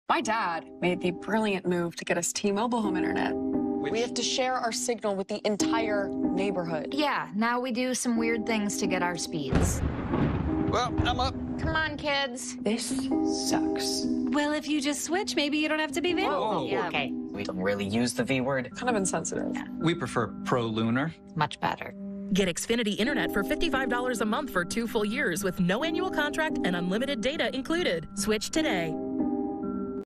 My dad made the brilliant move to get us T-Mobile home internet. We have to share our signal with the entire neighborhood. Yeah, now we do some weird things to get our speeds. Well, I'm up. Come on, kids. This sucks. Well, if you just switch, maybe you don't have to be there. Whoa. Yeah. Okay, we don't really use the V word. Kind of insensitive. We prefer pro-lunar. Much better. Get Xfinity Internet for $55 a month for 2 full years with no annual contract and unlimited data included. Switch today.